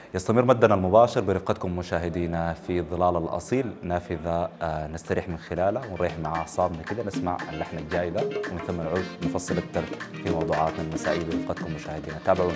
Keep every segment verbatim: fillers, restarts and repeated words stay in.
يستمر مدنا المباشر برفقتكم مشاهدينا في ظلال الأصيل، نافذة آه نستريح من خلالها ونريح مع أعصابنا كده، نسمع اللحن الجاي ده ومن ثم نعود نفصل أكثر في موضوعاتنا المسائية برفقتكم مشاهدينا. تابعونا.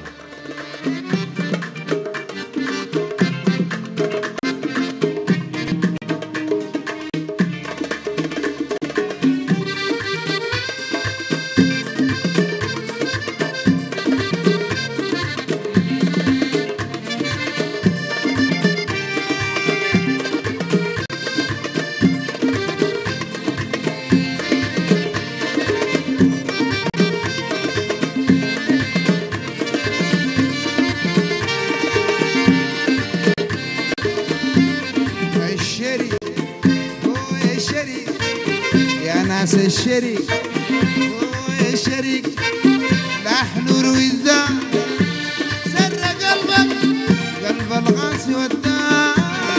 الشريك هو الشريك لحن رويزة سر قلبك قلب الغاصي والداع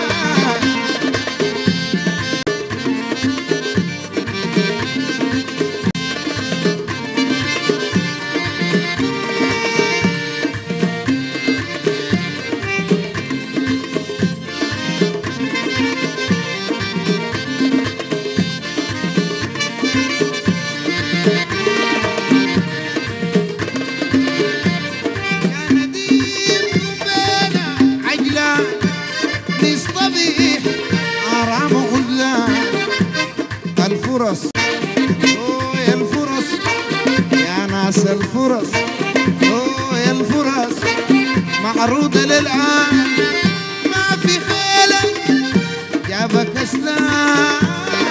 الفرص اوه يا الفرص يا ناس الفرص اوه يا الفرص معروضة للعالم ما في خيلك جابك اسلام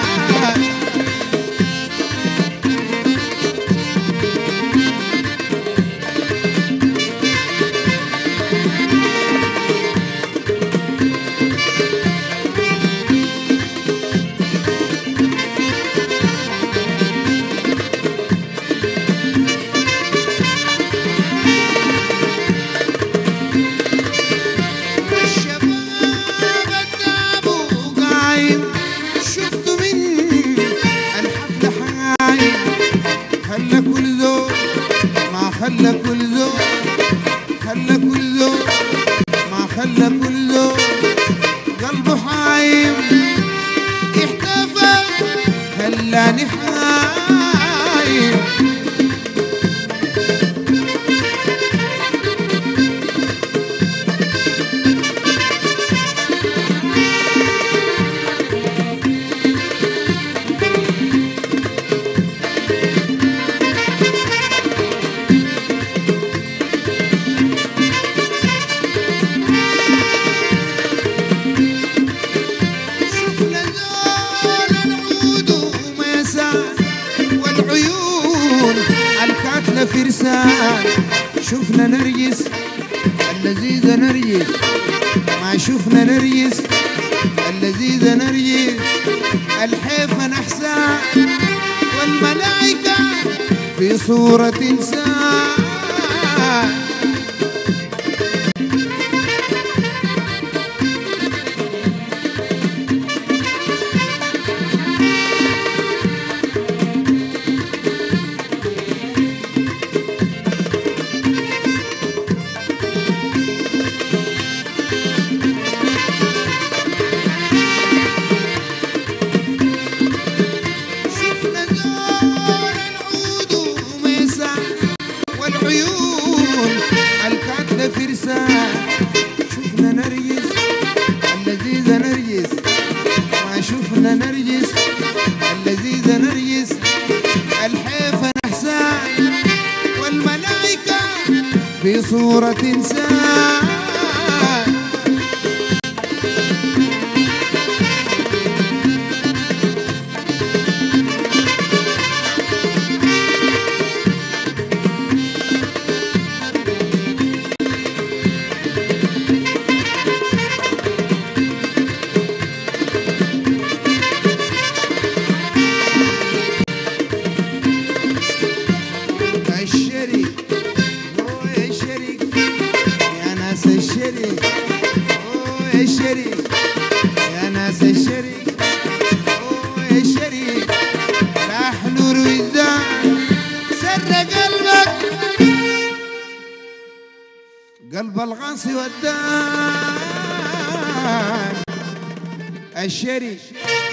خلى كل ذوق خلى كل ذوق ما خلى كل ذوق قلبه حايم احتفى خلاني حايم فرسان شفنا نرجس اللذيذة نرجس ما شفنا نرجس اللذيذة نرجس الحيفة نحسان والملائكة في صورة إنسان فرسان شفنا نرجس اللذيذة نرجس ما شفنا نرجس اللذيذة نرجس الحيفة نحسان والملائكة في صورة إنسان الشريك يا ناس الشريك اوه يا الشريك لحن رويزان سر قلبك قلب بالغاصي والدان الشري